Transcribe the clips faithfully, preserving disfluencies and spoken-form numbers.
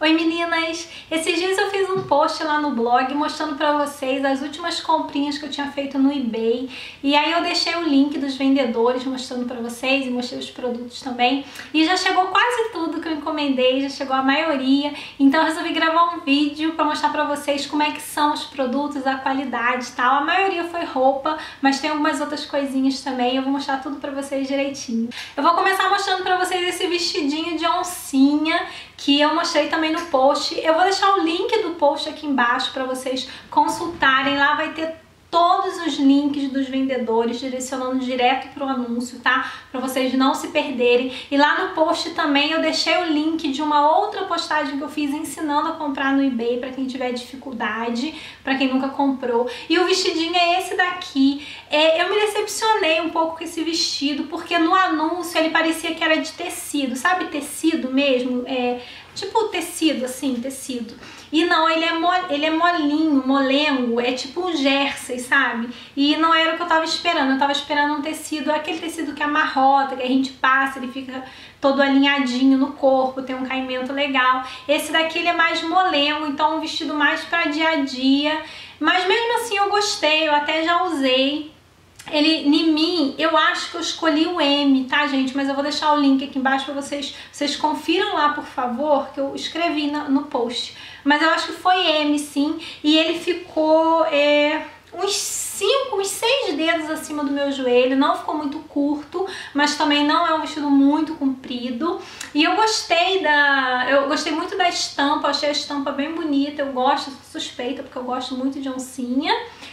Oi meninas! Esses dias eu fiz um post lá no blog mostrando pra vocês as últimas comprinhas que eu tinha feito no eBay. E aí eu deixei o link dos vendedores mostrando pra vocês e mostrei os produtos também. E já chegou quase tudo que eu encomendei, já chegou a maioria. Então eu resolvi gravar um vídeo pra mostrar pra vocês como é que são os produtos, a qualidade e tal. A maioria foi roupa, mas tem algumas outras coisinhas também. Eu vou mostrar tudo pra vocês direitinho. Eu vou começar mostrando pra vocês esse vestidinho de oncinha que eu mostrei também no post. Eu vou deixar o link do post aqui embaixo para vocês consultarem. Lá vai ter todos os links dos vendedores direcionando direto para o anúncio, tá? Para vocês não se perderem. E lá no post também eu deixei o link de uma outra postagem que eu fiz ensinando a comprar no eBay para quem tiver dificuldade, para quem nunca comprou. E o vestidinho é esse daqui. É, eu me decepcionei um pouco com esse vestido, porque no anúncio ele parecia que era de tecido, sabe? Tecido mesmo, é, tipo tecido, assim, tecido. E não, ele é, mo ele é molinho, molengo, é tipo um jersey, sabe? E não era o que eu tava esperando, eu tava esperando um tecido, aquele tecido que amarrota, que a gente passa, ele fica todo alinhadinho no corpo, tem um caimento legal. Esse daqui ele é mais molengo, então um vestido mais pra dia a dia. Mas mesmo assim eu gostei, eu até já usei. Ele, em mim, eu acho que eu escolhi o M, tá, gente? Mas eu vou deixar o link aqui embaixo pra vocês, vocês confiram lá, por favor, que eu escrevi no, no post. Mas eu acho que foi M, sim, e ele ficou é, uns cinco, uns seis dedos acima do meu joelho, não ficou muito curto, mas também não é um vestido muito comprido. E eu gostei da, eu gostei muito da estampa, achei a estampa bem bonita, eu gosto, sou suspeita, porque eu gosto muito de oncinha.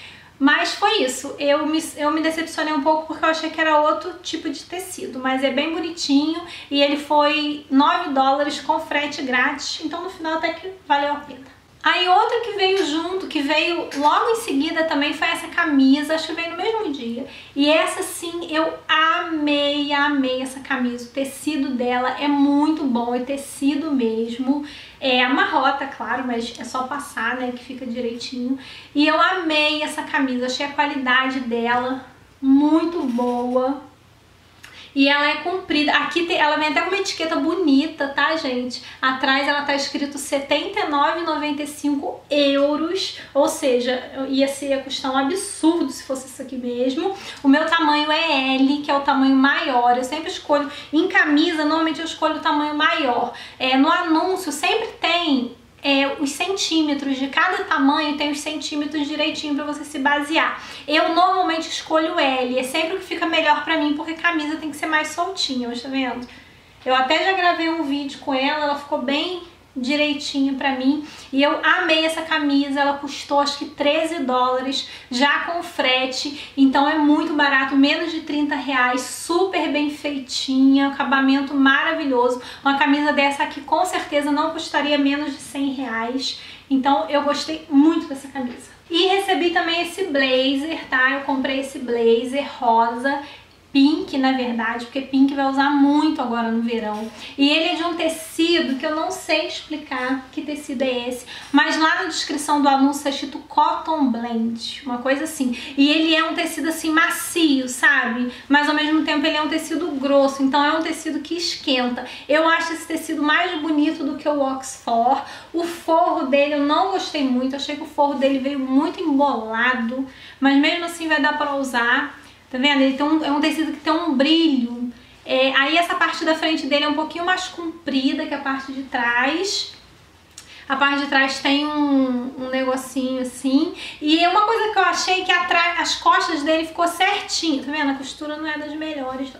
Mas foi isso, eu me, eu me decepcionei um pouco porque eu achei que era outro tipo de tecido, mas é bem bonitinho e ele foi nove dólares com frete grátis, então no final até que valeu a pena. Aí outra que veio junto, que veio logo em seguida também foi essa camisa, acho que veio no mesmo dia. E essa sim, eu amei, amei essa camisa, o tecido dela é muito bom, é tecido mesmo. É amarrota, claro, mas é só passar, né, que fica direitinho. E eu amei essa camisa, achei a qualidade dela muito boa. E ela é comprida, aqui tem, ela vem até com uma etiqueta bonita, tá, gente? Atrás ela tá escrito setenta e nove reais e noventa e cinco euros, ou seja, ia, ser, ia custar um absurdo se fosse isso aqui mesmo. O meu tamanho é L, que é o tamanho maior, eu sempre escolho, em camisa normalmente eu escolho o tamanho maior. É, no anúncio sempre tem... É, os centímetros de cada tamanho, tem os centímetros direitinho pra você se basear. Eu normalmente escolho L, é sempre o que fica melhor pra mim, porque camisa tem que ser mais soltinha, mas tá vendo? Eu até já gravei um vídeo com ela, ela ficou bem direitinho pra mim. E eu amei essa camisa, ela custou acho que treze dólares, já com frete, então é muito barato, menos de trinta reais, super bem feitinha, acabamento maravilhoso. Uma camisa dessa aqui com certeza não custaria menos de cem reais, então eu gostei muito dessa camisa. E recebi também esse blazer, tá? Eu comprei esse blazer rosa, pink, na verdade, porque pink vai usar muito agora no verão. E ele é de um tecido que eu não sei explicar que tecido é esse, mas lá na descrição do anúncio é escrito Cotton Blend, uma coisa assim. E ele é um tecido assim macio, sabe? Mas ao mesmo tempo ele é um tecido grosso, então é um tecido que esquenta. Eu acho esse tecido mais bonito do que o Oxford. O forro dele eu não gostei muito, achei que o forro dele veio muito embolado, mas mesmo assim vai dar pra usar. Tá vendo? Ele tem um, é um tecido que tem um brilho. É, aí essa parte da frente dele é um pouquinho mais comprida que a parte de trás. A parte de trás tem um, um negocinho assim. E uma coisa que eu achei que atrás, as costas dele ficou certinho. Tá vendo? A costura não é das melhores.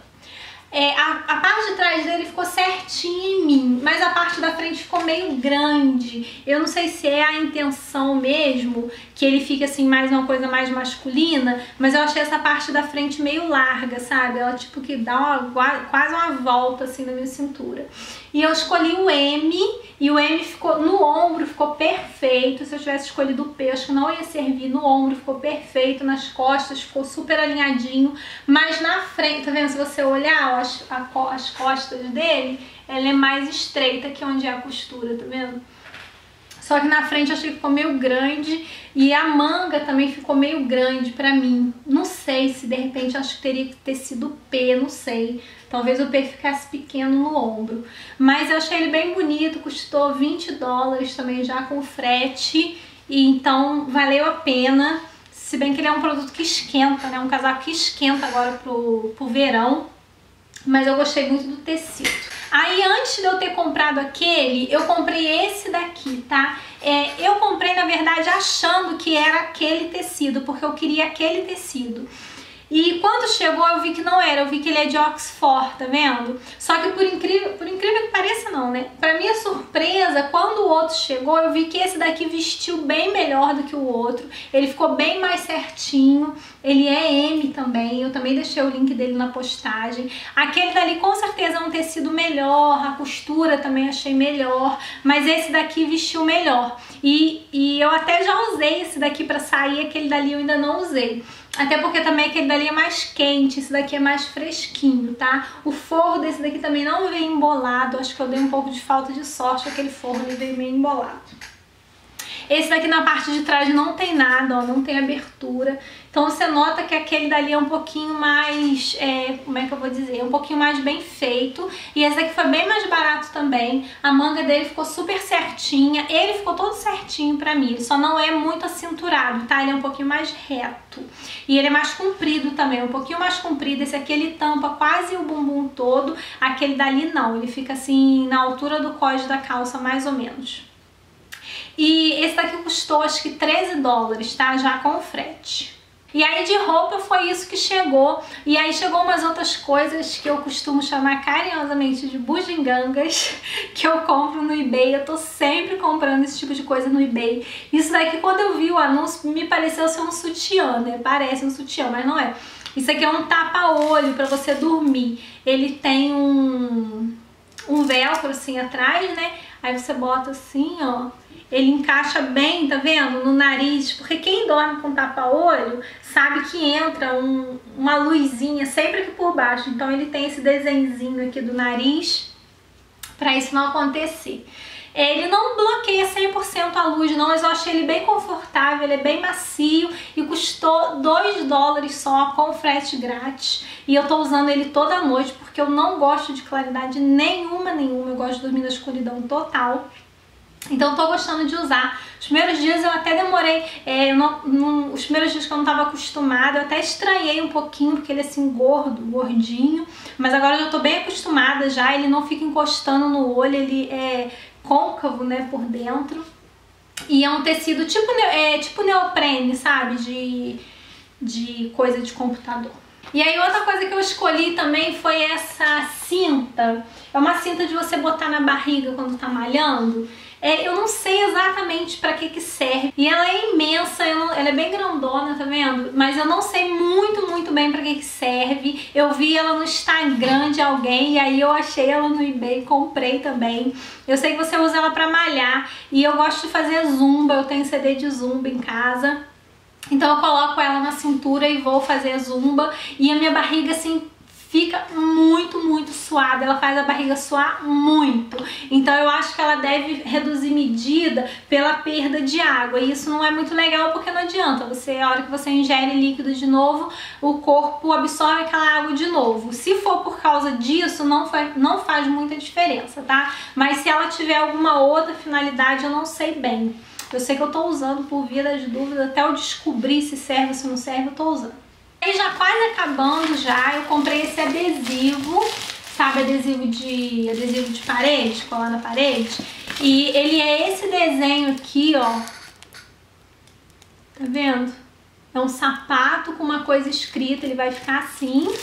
É, a, a parte de trás dele ficou certinha em mim, mas a parte da frente ficou meio grande. Eu não sei se é a intenção mesmo, que ele fique assim mais uma coisa mais masculina, mas eu achei essa parte da frente meio larga, sabe? Ela tipo que dá uma, quase uma volta assim na minha cintura. E eu escolhi o M, e o M ficou no ombro, ficou perfeito. Se eu tivesse escolhido o P, acho que não ia servir. No ombro ficou perfeito, nas costas ficou super alinhadinho, mas na frente, tá vendo? Se você olhar, ó, as, a, as costas dele, ela é mais estreita que onde é a costura, tá vendo? só que na frente eu achei que ficou meio grande e a manga também ficou meio grande pra mim. Não sei se de repente acho que teria que ter sido P, não sei. Talvez o P ficasse pequeno no ombro. Mas eu achei ele bem bonito, custou vinte dólares também já com frete. E então valeu a pena. Se bem que ele é um produto que esquenta, né? Um casaco que esquenta agora pro, pro verão. Mas eu gostei muito do tecido. Aí antes de eu ter comprado aquele, eu comprei esse daqui, tá? É, eu comprei na verdade achando que era aquele tecido, porque eu queria aquele tecido. E quando chegou eu vi que não era, eu vi que ele é de Oxford, tá vendo? Só que por incrível, por incrível que pareça não, né? Pra minha surpresa, quando o outro chegou, eu vi que esse daqui vestiu bem melhor do que o outro. Ele ficou bem mais certinho, ele é M também, eu também deixei o link dele na postagem. Aquele dali com certeza é um tecido melhor, a costura também achei melhor, mas esse daqui vestiu melhor. E, e eu até já usei esse daqui pra sair, aquele dali eu ainda não usei. Até porque também aquele dali é mais quente, esse daqui é mais fresquinho, tá? O forro desse daqui também não veio embolado, acho que eu dei um pouco de falta de sorte, aquele forro ele veio meio embolado. Esse daqui na parte de trás não tem nada, ó, não tem abertura. Então você nota que aquele dali é um pouquinho mais, é, como é que eu vou dizer, um pouquinho mais bem feito. E esse aqui foi bem mais barato também. A manga dele ficou super certinha, ele ficou todo certinho pra mim. Ele só não é muito acinturado, tá? Ele é um pouquinho mais reto. E ele é mais comprido também, um pouquinho mais comprido. Esse aqui ele tampa quase o bumbum todo, aquele dali não. Ele fica assim na altura do cós da calça, mais ou menos. E esse daqui custou acho que treze dólares, tá? Já com frete. E aí de roupa foi isso que chegou. E aí chegou umas outras coisas que eu costumo chamar carinhosamente de bugigangas, que eu compro no eBay. Eu tô sempre comprando esse tipo de coisa no eBay. Isso daqui, quando eu vi o anúncio, me pareceu ser um sutiã, né? Parece um sutiã, mas não é. Isso aqui é um tapa-olho pra você dormir. Ele tem um, um velcro assim atrás, né? Aí você bota assim, ó. Ele encaixa bem, tá vendo? No nariz, porque quem dorme com tapa-olho sabe que entra um, uma luzinha sempre aqui por baixo. Então ele tem esse desenzinho aqui do nariz pra isso não acontecer. Ele não bloqueia cem por cento a luz não, mas eu achei ele bem confortável, ele é bem macio e custou dois dólares só com frete grátis. E eu tô usando ele toda noite porque eu não gosto de claridade nenhuma, nenhuma. Eu gosto de dormir na escuridão total. Então eu tô gostando de usar. Os primeiros dias eu até demorei, é, eu não, não, os primeiros dias que eu não tava acostumada, eu até estranhei um pouquinho, porque ele é assim gordo, gordinho. Mas agora eu já tô bem acostumada já, ele não fica encostando no olho, ele é côncavo, né, por dentro. E é um tecido tipo, é, tipo neoprene, sabe, de, de coisa de computador. E aí outra coisa que eu escolhi também foi essa cinta. É uma cinta de você botar na barriga quando tá malhando. É, eu não sei exatamente pra que que serve. E ela é imensa, eu não, ela é bem grandona, tá vendo? Mas eu não sei muito, muito bem pra que que serve. Eu vi ela no Instagram de alguém e aí eu achei ela no eBay, comprei também. Eu sei que você usa ela pra malhar e eu gosto de fazer zumba, eu tenho C D de zumba em casa. Então eu coloco ela na cintura e vou fazer zumba e a minha barriga assim fica muito, muito suada, ela faz a barriga suar muito. Então eu acho que ela deve reduzir medida pela perda de água. E isso não é muito legal porque não adianta. Você, a hora que você ingere líquido de novo, o corpo absorve aquela água de novo. Se for por causa disso, não faz, não faz muita diferença, tá? Mas se ela tiver alguma outra finalidade, eu não sei bem. Eu sei que eu tô usando por via das dúvidas, até eu descobrir se serve ou se não serve, eu tô usando. E já quase acabando já, eu comprei esse adesivo, sabe, adesivo de adesivo de parede, colar na parede. E ele é esse desenho aqui, ó. Tá vendo? É um sapato com uma coisa escrita, ele vai ficar assim.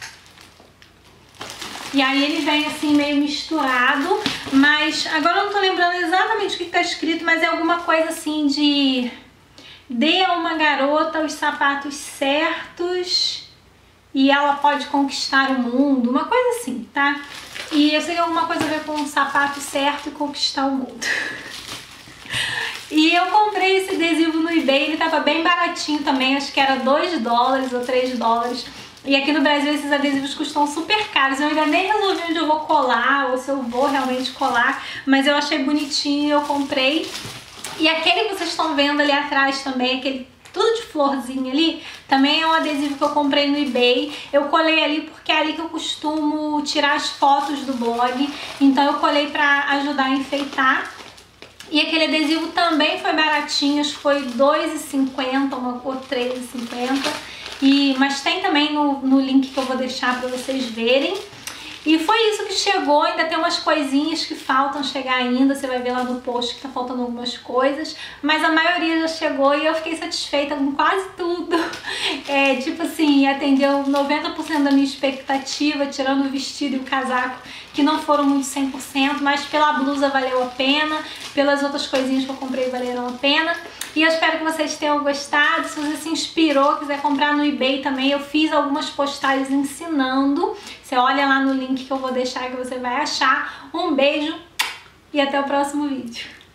E aí ele vem assim meio misturado, mas agora eu não tô lembrando exatamente o que tá escrito, mas é alguma coisa assim de... Dê a uma garota os sapatos certos e ela pode conquistar o mundo, uma coisa assim, tá? E eu sei que alguma coisa a ver com o sapato certo e conquistar o mundo. E eu comprei esse adesivo no eBay, ele tava bem baratinho também, acho que era dois dólares ou três dólares. E aqui no Brasil esses adesivos custam super caros. Eu ainda nem resolvi onde eu vou colar ou se eu vou realmente colar, mas eu achei bonitinho e eu comprei. E aquele que vocês estão vendo ali atrás também, aquele tudo de florzinha ali, também é um adesivo que eu comprei no eBay. Eu colei ali porque é ali que eu costumo tirar as fotos do blog, então eu colei pra ajudar a enfeitar. E aquele adesivo também foi baratinho, acho que foi dois reais e cinquenta centavos ou três reais e cinquenta centavos. E, mas tem também no, no link que eu vou deixar pra vocês verem. E foi isso que chegou, ainda tem umas coisinhas que faltam chegar ainda, você vai ver lá no post que tá faltando algumas coisas, mas a maioria já chegou e eu fiquei satisfeita com quase tudo. É, tipo assim, atendeu noventa por cento da minha expectativa, tirando o vestido e o casaco, que não foram muito cem por cento, mas pela blusa valeu a pena, pelas outras coisinhas que eu comprei valeram a pena. E eu espero que vocês tenham gostado. Se você se inspirou, quiser comprar no eBay também, eu fiz algumas postagens ensinando. Você olha lá no link que eu vou deixar que você vai achar. Um beijo e até o próximo vídeo.